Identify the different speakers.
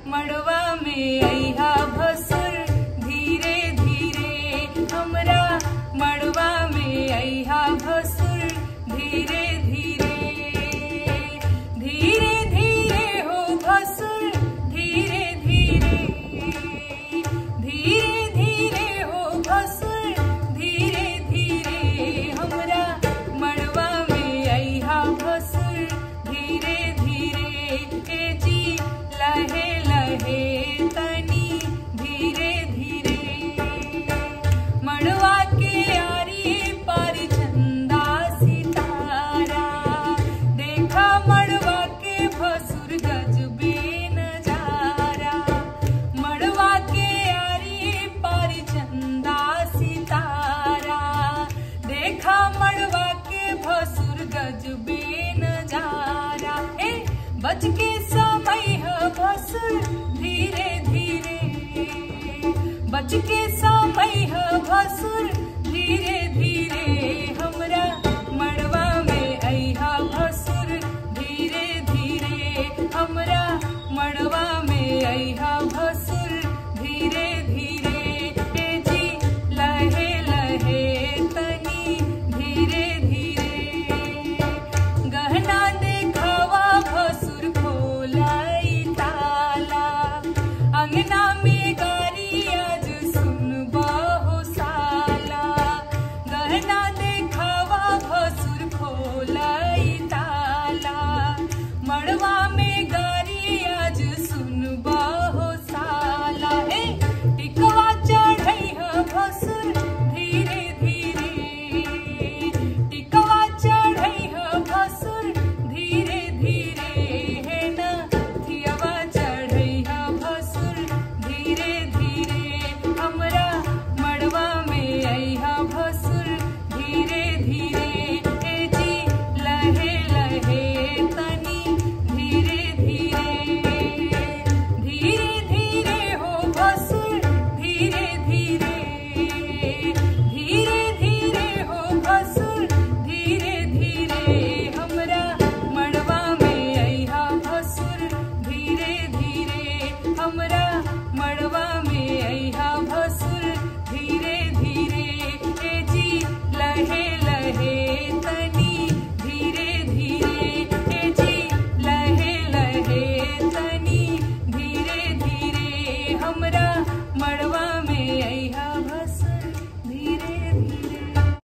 Speaker 1: मड़वा में अइहा भसुर धीरे धीरे, हमरा मड़वा में अइहा भसुर धीरे धीरे। धीरे धीरे हो भसुर धीरे धीरे, धीरे धीरे हो भसुर धीरे धीरे, हमरा मड़वा में अइहा भसुर धीरे धीरे। ए जी लहे लहे तनी धीरे धीरे, मड़वा के आरी पार चंदा सितारा, देखा मड़वा के भसुर गजबे नजारा। मड़वा के आरी पार चंदा सितारा, देखा मड़वा के भसुर गजबे नजारा। बच के समय है भसुर धीरे धीरे, बच के समय है भसुर